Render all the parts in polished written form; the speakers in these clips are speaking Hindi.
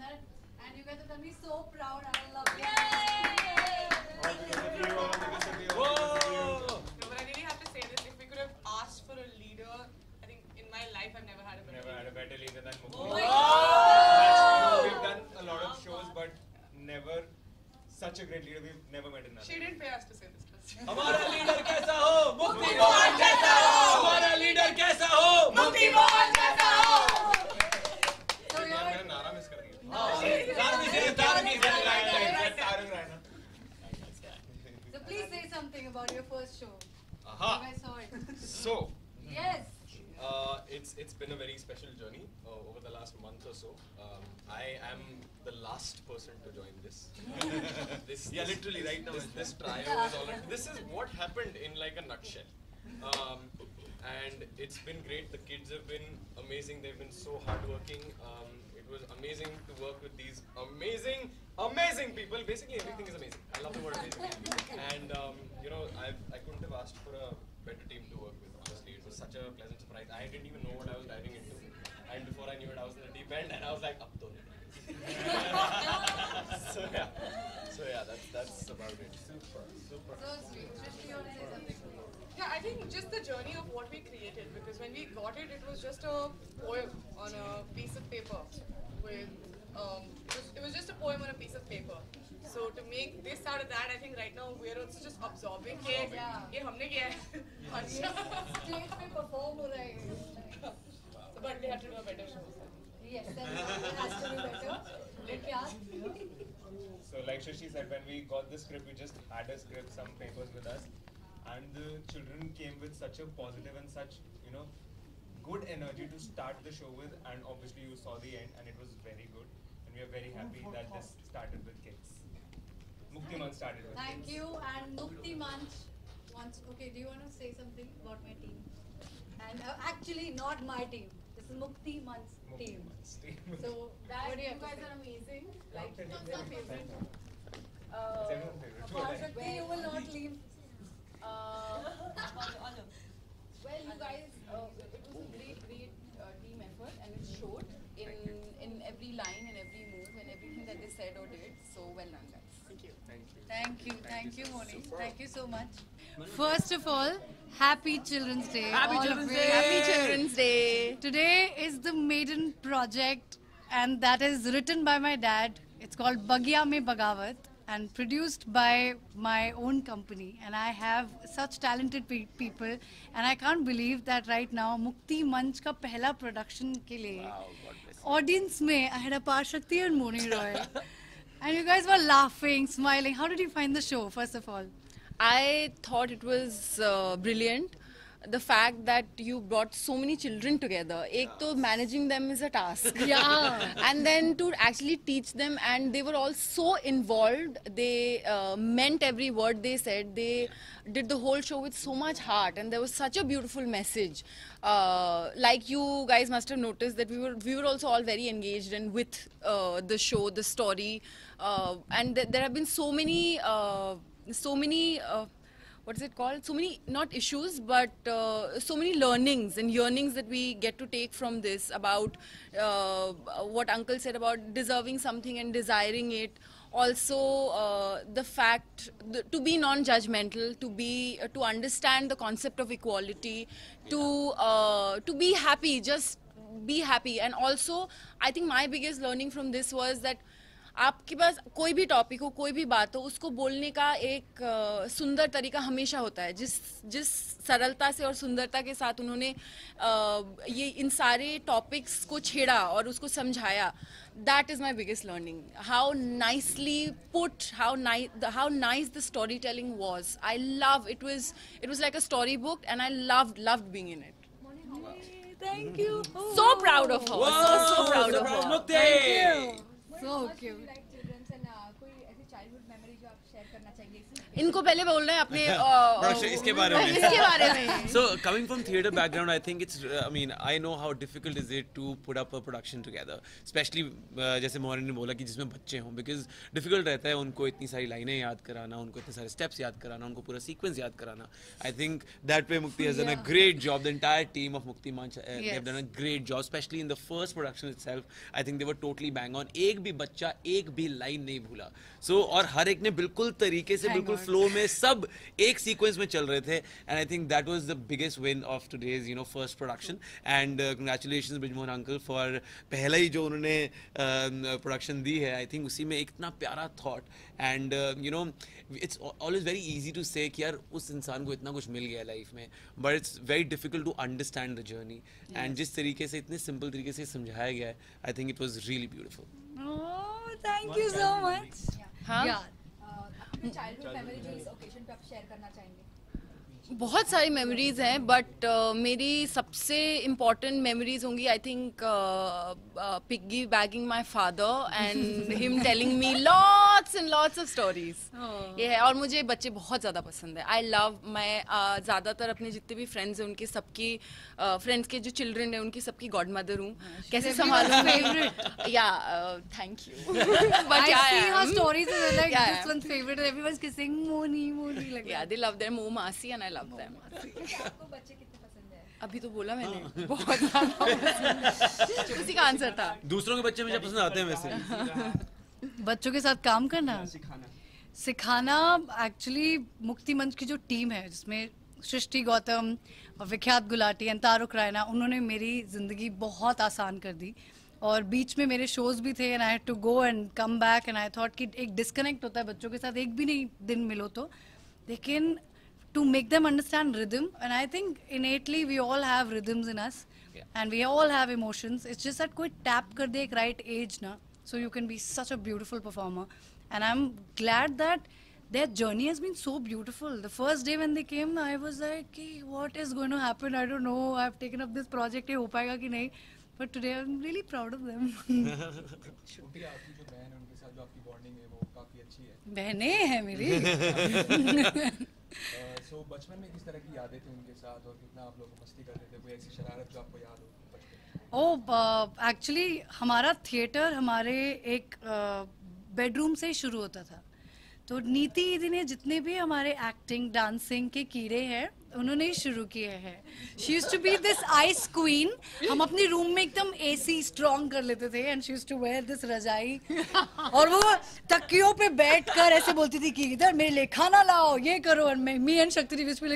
that. And you guys have done me so proud. I love it. All because of you, all because of you. No, but I really have to say this. If we could have asked for a leader, I think in my life I've never had a better leader than Mukti. Oh my God. We've done a lot of shows, but never such a great leader. We've never met another. She didn't pay us to say this. हमारा लीडर कैसा हो मुक्ति मोहन कैसा हो हमारा लीडर कैसा हो मुक्ति मोहन कैसा हो मेरा नारा मिस कर दिया So please say something about your first show. Aha. You guys saw it. So Yes. it's been a very special journey over the last month or so. I am the last person to join this. Yeah, literally right now. This trio is all. This is what happened in like a nutshell. And it's been great. The kids have been amazing. They've been so hardworking. It was amazing to work with these amazing people. Basically, everything is amazing. I love the word amazing. And you know, I couldn't have asked for a better team to work with. Honestly, it was such a pleasant surprise. I didn't even know what I was diving into, and before I knew it, I was in the deep end, and I was like, "Up to." So yeah, that's about it. Super. So sweet. Shakti, you want to say something? Yeah, I think just the journey of what we created, because when we got it, it was just a poem on a piece of paper. With it was just a poem on a piece of paper. So to make this out of that, I think right now we're also just absorbing. Yeah. ये हमने किया है. Stage पे perform हो रहा है. But we have to do a better show. Yes, that has to be better. Let me ask. So like Shashi said, when we got the script, we just had a script, some papers with us, and the children came with such a positive and such, you know, good energy to start the show with, and obviously you saw the end, and it was very good, and we are very happy that this started with kids. Mukti Manch started with Thank kids. you. And Mukti Manch wants. Okay, do you want to say something about my team? And actually, not my team. This is Mukti Manch's team. So, what do you have to say? Are amazing. Like, What's your favorite? It's everyone's favorite. Shakti, you will not leave. Well, you guys, it was a great team effort, and it showed in every line and every move and everything that they said or did. So well done, guys. Thank you. Thank you, Moni. Thank you so much. First of all, happy Children's Day. Happy all Children's of Day. you. Happy Children's Day. Today is the maiden project, and that is written by my dad. It's called Bagya Mein Bagawat, and produced by my own company. And I have such talented people, and I can't believe that right now Mukti Manch ka pehla production ke liye audience mein I had a Shakti and Moni Roy. And you guys were laughing, smiling. How did you find the show, first of all? I thought it was brilliant. The fact that you brought so many children together. Ek to managing them is a task. Yeah. And then to actually teach them, and they were all so involved. They meant every word they said. They did the whole show with so much heart, and there was such a beautiful message. Like you guys must have noticed that we were also all very engaged and with the show, the story, and there have been so many what is it called? So many, not issues, but so many learnings and yearnings that we get to take from this, about what Uncle said about deserving something and desiring it. Also, the fact to be non-judgmental, to understand the concept of equality, to be happy, just be happy. And also, I think my biggest learning from this was that आपके पास कोई भी टॉपिक हो, कोई भी बात हो, उसको बोलने का एक सुंदर तरीका हमेशा होता है. जिस सरलता से और सुंदरता के साथ उन्होंने ये इन सारे टॉपिक्स को छेड़ा और उसको समझाया, that is my biggest learning. How nicely put, how nice the storytelling was. I love it. Was like a storybook, and I loved being in it. Thank you. So proud of her. So proud of her. Mukti. Thank you. So How much do cute. you like children's, and कोई ऐसी childhood memory जो आप share करना चाहिए? इनको पहले बोल रहे हैं अपने इसके बारे में इसके बारे में So coming from theatre background, I think it's I mean I know how difficult is it to put up a production together, especially जैसे मोहन ने बोला कि जिसमें बच्चे हों, because difficult रहता है उनको इतनी सारी लाइनें याद कराना, उनको इतने सारे steps याद कराना, उनको पूरा sequence याद कराना. I think that way Mukti has done a great job. The entire team of Mukti Manch they have done a great job, especially in the first production itself. I think they were totally bang on. एक भी बच्चा एक भी लाइन नहीं भूला. So और हर एक ने बिल्कुल तरीके से बिल्कुल फ्लो में सब एक सीक्वेंस में चल रहे थे, and I think that was the biggest win of today's first production. And congratulations Brijmohan uncle for पहला ही जो उन्होंने प्रोडक्शन दी है. आई थिंक उसी में इतना प्यारा thought, and it's always very easy to say कि यार उस इंसान को इतना कुछ मिल गया लाइफ में, but it's very difficult to understand the journey. And जिस तरीके से इतने सिंपल तरीके से समझाया गया है, I think it was really beautiful. Thank you so much. हाँ अपने चाइल्डहुड मेमोरी जो इस ओकेजन पे आप शेयर करना चाहेंगे? बहुत सारी मेमोरीज हैं, बट मेरी सबसे इम्पॉर्टेंट मेमोरीज होंगी I think piggybacking my father and him telling me lots and lots of stories. ये है, और मुझे बच्चे बहुत ज़्यादा पसंद है. आई लव, मैं ज़्यादातर अपने जितने भी फ्रेंड्स हैं उनकी सबकी फ्रेंड्स के जो चिल्ड्रन हैं उनकी सबकी गॉड मदर हूँ. कैसे संभालूं फेवरेट. या thank you. But I see her stories is like this one's favorite and everyone's kissing Moni like yeah, they love their mom Masi and I love them. आपको बच्चे कितने पसंद है? अभी तो बोला मैंने बहुत ज़्यादा. उसी का आंसर था. दूसरों के बच्चे मुझे पसंद आते हैं वैसे. बच्चों के साथ काम करना सिखाना एक्चुअली मुक्ति मंच की जो टीम है जिसमें सृष्टि गौतम और विख्यात गुलाटी और तारुक रायना, उन्होंने मेरी ज़िंदगी बहुत आसान कर दी. और बीच में मेरे शोज भी थे and I had to go and come back and I thought कि एक डिस्कनेक्ट होता है बच्चों के साथ, एक भी नहीं दिन मिलो तो, लेकिन to make them understand rhythm, and I think innately we all have rhythms in us, and we all have emotions. It's just that koi tap kar de ek right age na, so you can be such a beautiful performer. And I'm glad that their journey has been so beautiful. The first day when they came, I was like, what is going to happen? I don't know. I've taken up this project. Ye ho payega ki nahi? But today I'm really proud of them. छोटी आपकी जो बहन है उनके साथ जो आपकी बॉन्डिंग है वो काफी अच्छी है. बहनें हैं मेरी. सो बचपन में किस तरह की यादें थी उनके साथ और कितना आप लोग मस्ती करते थे? कोई ऐसी शरारत जो आपको याद हो बचपन? एक्चुअली हमारा थिएटर हमारे एक बेडरूम से ही शुरू होता था. तो नीति दीदी ने जितने भी हमारे एक्टिंग डांसिंग के कीड़े हैं उन्होंने ही शुरू किए हैं. She used to be this ice queen. हम अपने रूम में एकदम एसी स्ट्रॉन्ग कर लेते थे and she used to wear this रजाई और वो तकियों पे बैठकर ऐसे बोलती थी कि इधर मेरे लिए खाना लाओ, ये करो. और मी एंड शक्ति टीवी पे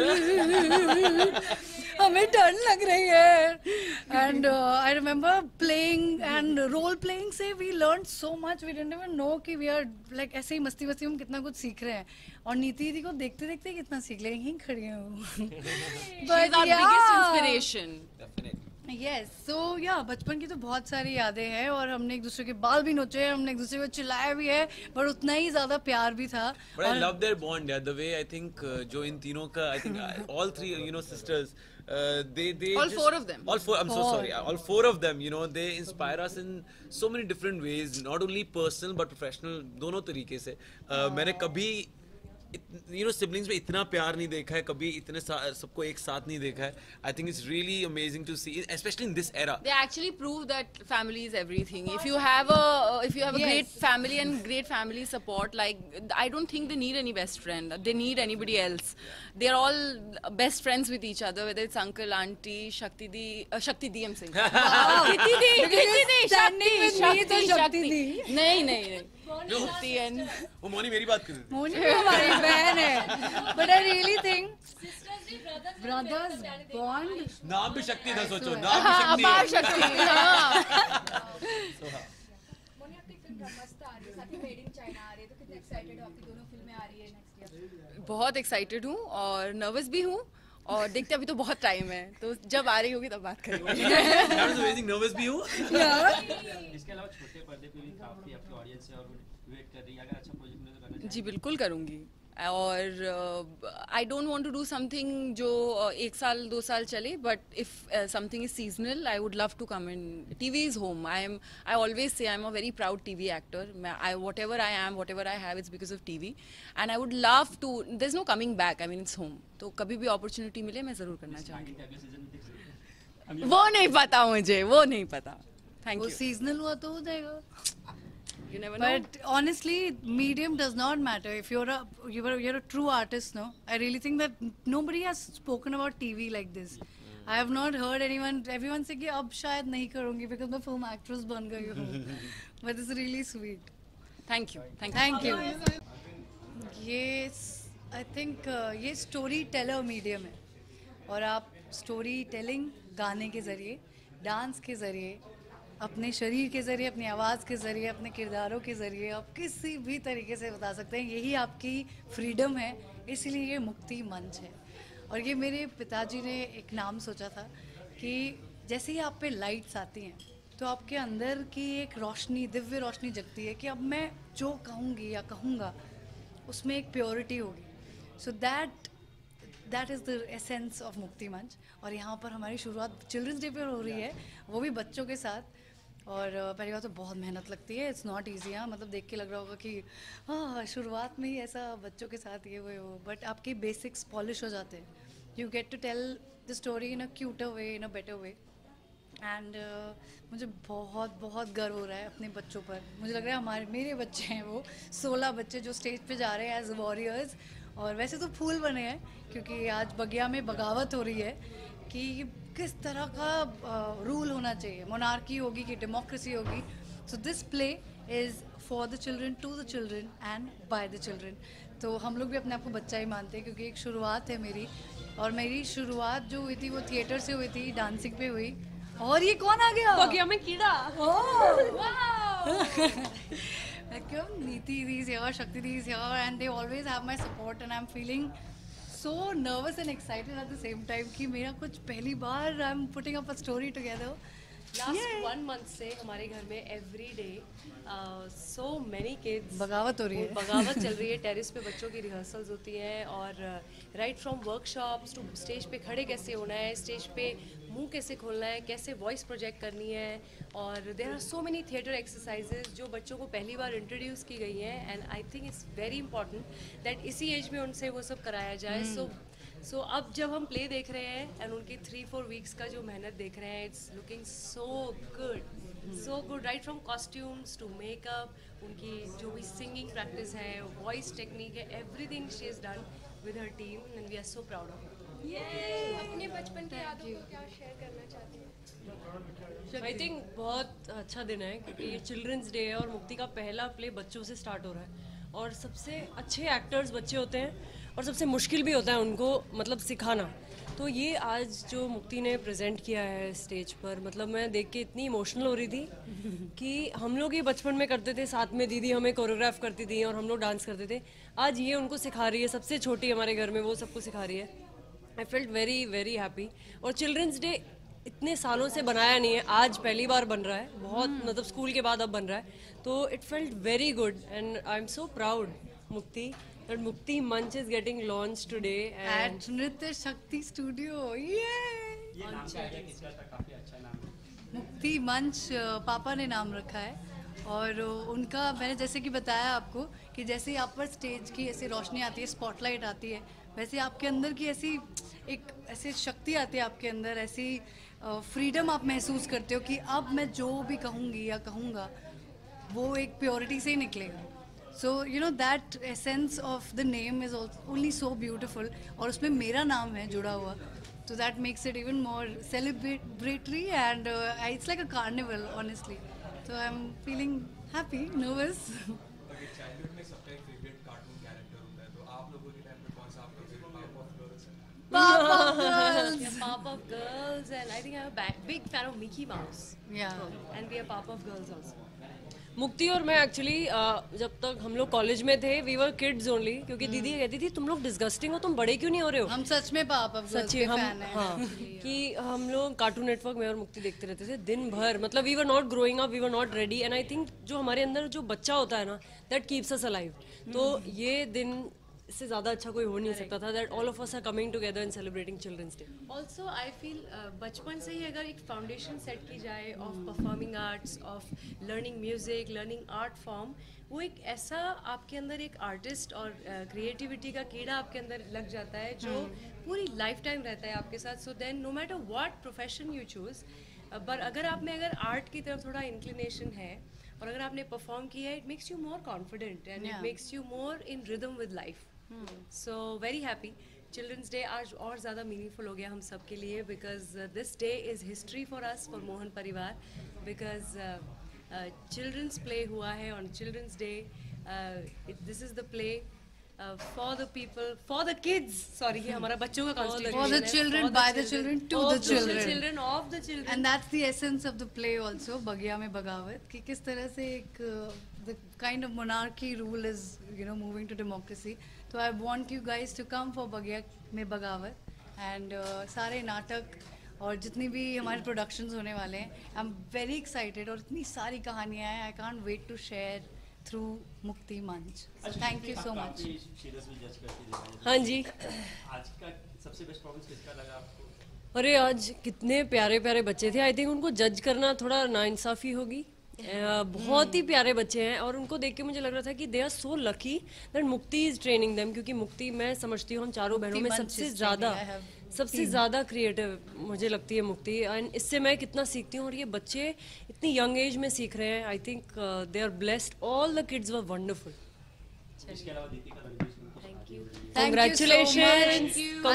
लगे हमें डर लग रही है. And I remember playing and role playing से we learn so much. We didn't even know कि वी आर लाइक ऐसे ही मस्ती मस्ती हम कितना कुछ सीख रहे हैं. और नीति दीदी को देखते देखते कितना सीख ले, यहीं खड़ी हूँ. She's our biggest inspiration. Yes, so yeah, बचपन की तो बहुत सारी यादें हैं और हमने एक दूसरे के बाल भी नोचे हैं, हमने एक दूसरे को चिल्लाया भी है, पर उतना ही ज्यादा प्यार भी था. But I love their bond, yeah. The way I think जो इन तीनों का, I think all three, sisters, they all just, four of them. All four. I'm so sorry. All four of them, they inspire us in so many different ways. Not only personal but professional. दोनों तरीके से. मैंने कभी सिबलिंग्स में इतना प्यार नहीं देखा है, कभी इतने सबको एक साथ नहीं देखा है. I think it's really amazing to see, specially in this era. They actually prove that family is everything. If you have a great family and great family support, like I don't think they need any best friend. They need anybody else. They are all best friends with each other, whether it's uncle, auntie, Shakti di, I'm saying. Kriti di, Shakti. नहीं. Mukti and वो मोनी मेरी बात कर रही थी. मोनी हमारी बहन है. But I really think brothers bond. नाम भी शक्ति था, सोचो नाम भी शक्ति है. मोनी आपकी फिल्म ब्रह्मास्त्र आ रही है, साथ ही मेड इन चाइना आ रही है, तो कितने एक्साइटेड हो? आपकी दोनों फिल्में आ रही है नेक्स्ट ईयर. बहुत एक्साइटेड हूँ और नर्वस भी हूँ और देखते अभी तो बहुत टाइम है, तो जब आ रही होगी तब बात करेंगे. नर्वस भी हूँ. इसके अलावा छोटे पर्दे पे भी काफी आपकी ऑडियंस है और वेट कर रही है. अगर अच्छा प्रोजेक्ट मिले तो करना जी बिल्कुल करूँगी. और I don't want to do something जो 1 साल 2 साल चले, but if something is seasonal I would love to come in. TV is home. I always say I am a very proud TV actor. whatever I am, whatever I have, it's because of TV, and I would love to. There's no coming back. I mean, it's home. तो कभी भी अपॉर्चुनिटी मिले मैं जरूर करना चाहूँगी. वो नहीं पता मुझे, वो नहीं पता. थैंक वो यू. सीजनल हुआ तो हो जाएगा. You never know. But honestly, medium does not matter. If you're a true artist, no. I really think that nobody has spoken about TV like this. I have not heard everyone say कि अब शायद नहीं करूँगी because मैं film actress बन गई हूँ. But it's really sweet. Thank you. Thank you. ये I think ये स्टोरी टेलर मीडियम है और आप स्टोरी टेलिंग गाने के ज़रिए, डांस के ज़रिए, अपने शरीर के ज़रिए, अपनी आवाज़ के ज़रिए, अपने किरदारों के ज़रिए आप किसी भी तरीके से बता सकते हैं. यही आपकी फ्रीडम है. इसलिए ये मुक्ति मंच है. और ये मेरे पिताजी ने एक नाम सोचा था कि जैसे ही आप पे लाइट्स आती हैं तो आपके अंदर की एक रोशनी, दिव्य रोशनी जगती है कि अब मैं जो कहूँगी या कहूँगा उसमें एक प्योरिटी होगी. So that is the essence of Mukti Manch. और यहाँ पर हमारी शुरुआत चिल्ड्रंस डे पर हो रही है, वो भी बच्चों के साथ. और पहली बात तो बहुत मेहनत लगती है. It's not easy. हाँ, मतलब देख के लग रहा होगा कि हाँ शुरुआत में ही ऐसा बच्चों के साथ ये वो, बट आपके बेसिक्स पॉलिश हो जाते हैं. You get to tell the story in a cuter way, in a better way. And मुझे बहुत बहुत गर्व हो रहा है अपने बच्चों पर. मुझे लग रहा है मेरे बच्चे हैं वो 16 बच्चे जो स्टेज पे जा रहे हैं एज वॉरियर्स. और वैसे तो फूल बने हैं क्योंकि आज बगिया में बगावत हो रही है कि किस तरह का रूल होना चाहिए, मोनार्की होगी कि डेमोक्रेसी होगी. So this play is for the children, to the children and by the children. तो हम लोग भी अपने आप को बच्चा ही मानते हैं क्योंकि एक शुरुआत है मेरी. और मेरी शुरुआत जो हुई थी वो थिएटर से हुई थी, डांसिंग पे हुई. और ये कौन आ गया? बगिया में कीड़ा. Niti is here, Shakti is here, and they always have my support, and I'm feeling so nervous and excited at the same time कि मेरा कुछ पहली बार I'm putting up a story together. Last 1 month से हमारे घर में every day so many kids बगावत हो रही है. बगावत चल रही है. टेरिस पे बच्चों की रिहर्सल्स होती हैं और right from workshops to stage पे खड़े कैसे होना है, स्टेज पे मुंह कैसे खोलना है, कैसे वॉइस प्रोजेक्ट करनी है. और there are so many theatre exercises जो बच्चों को पहली बार इंट्रोड्यूस की गई हैं. And I think it's very important that इसी एज में उनसे वो सब कराया जाए. सो अब जब हम प्ले देख रहे हैं एंड उनकी 3-4 वीक्स का जो मेहनत देख रहे हैं, it's looking so good right from costumes to makeup. उनकी जो भी सिंगिंग प्रैक्टिस है, वॉइस टेक्निक है, everything she is done with her team and we are so proud of her. अपने बचपन की यादों को क्या शेयर करना चाहती हैं? आई थिंक बहुत अच्छा दिन है क्योंकि ये चिल्ड्रंस डे है और मुक्ति का पहला प्ले बच्चों से स्टार्ट हो रहा है. और सबसे अच्छे एक्टर्स बच्चे होते हैं और सबसे मुश्किल भी होता है उनको मतलब सिखाना. तो ये आज जो मुक्ति ने प्रेजेंट किया है स्टेज पर, मतलब मैं देख के इतनी इमोशनल हो रही थी कि हम लोग ये बचपन में करते थे, साथ में दीदी हमें कोरियोग्राफ करती थी और हम लोग डांस करते थे. आज ये उनको सिखा रही है, सबसे छोटी हमारे घर में वो सबको सिखा रही है. I felt very very happy. और चिल्ड्रंस डे इतने सालों से बनाया नहीं है, आज पहली बार बन रहा है. बहुत मतलब स्कूल के बाद अब बन रहा है. तो it felt very good and I am so proud Mukti that Mukti Manch is getting launched today and At Nritya Shakti Studio. Yay! ये नाम का आइडिया किसका था? काफी अच्छा नाम है. मुक्ति मंच पापा ने नाम रखा है. और उनका मैंने जैसे कि बताया आपको कि जैसे ही आप पर स्टेज की ऐसी रोशनी आती है, स्पॉटलाइट आती है, वैसे आपके अंदर की ऐसी शक्ति आती है आपके अंदर, ऐसी फ्रीडम आप महसूस करते हो कि अब मैं जो भी कहूँगी या कहूँगा वो एक प्योरिटी से ही निकलेगा. So you know that essence of the name is also only so beautiful. और उसमें मेरा नाम है जुड़ा हुआ, so that makes it even more celebratory and it's like a carnival honestly. So I'm feeling happy, nervous. Okay, childhood में सबका एक favorite cartoon character होता है, तो आप लोगों के टाइम पे कौन सा आपका favorite Pop of Girls. yeah, Pop of Girls and I think I'm a big fan of Mickey Mouse. Yeah. And we are Pop of Girls also. मुक्ति और मैं एक्चुअली जब तक हम लोग कॉलेज में थे वी वर किड्स ओनली, क्योंकि दीदी कहती थी तुम लोग डिस्गस्टिंग हो, तुम बड़े क्यों नहीं हो रहे हो. हम सच में पापा सच्ची हम हाँ कि हम लोग कार्टून नेटवर्क में और मुक्ति देखते रहते थे दिन भर. मतलब we were not growing up, we were not ready. And I think जो हमारे अंदर जो बच्चा होता है ना, दैट कीप्स अस अलाइव. तो ये दिन इससे ज़्यादा अच्छा कोई हो नहीं सकता था, that all of us are coming together and celebrating children's day. Also I feel बचपन से ही अगर एक फाउंडेशन सेट की जाए of performing arts, of learning music, learning art form, वो एक ऐसा आपके अंदर एक आर्टिस्ट और क्रिएटिविटी का कीड़ा आपके अंदर लग जाता है जो पूरी लाइफ टाइम रहता है आपके साथ. So then no matter what profession you choose, पर अगर आप में अगर आर्ट की तरफ थोड़ा इंक्लिनेशन है और अगर आपने परफॉर्म किया है, it makes you more confident and it makes you more in rhythm with life. So very happy. Children's day आज और ज़्यादा मीनिंगफुल हो गया हम सब के लिए, because this day is history for us, for Mohan Parivar, because children's play हुआ है on children's day. This is the play for the people, for the kids, sorry, ये हमारा बच्चों का constitution for the children, by the children, to the children, of the children. And that's the essence of the play also, Bagya mein Bagawat, कि किस तरह से एक the kind of monarchy rule is, you know, moving to democracy. So I want you guys to come for Bagya mein Bagawat, and सारे नाटक और जितनी भी हमारे प्रोडक्शंस होने वाले हैं, I'm very excited, और इतनी सारी कहानियाँ हैं, I can't wait to share through Mukti मंच. So thank you so much. हाँ जी, आज का सबसे बेस्ट परफॉर्मेंस किसका लगा आपको? अरे आज कितने प्यारे प्यारे बच्चे थे. आई थिंक उनको जज करना थोड़ा नाइंसाफ़ी होगी. बहुत ही प्यारे बच्चे हैं और उनको देख के मुझे लग रहा था कि they are so lucky that Mukti is training them, क्योंकि मुक्ति मैं समझती हूँ हम चारों बहनों में सबसे ज़्यादा क्रिएटिव मुझे लगती है मुक्ति. एंड इससे मैं कितना सीखती हूँ और ये बच्चे इतनी यंग एज में सीख रहे हैं. I think they are blessed. All the kids were wonderful. इसके अलावा दीदी का Congratulations.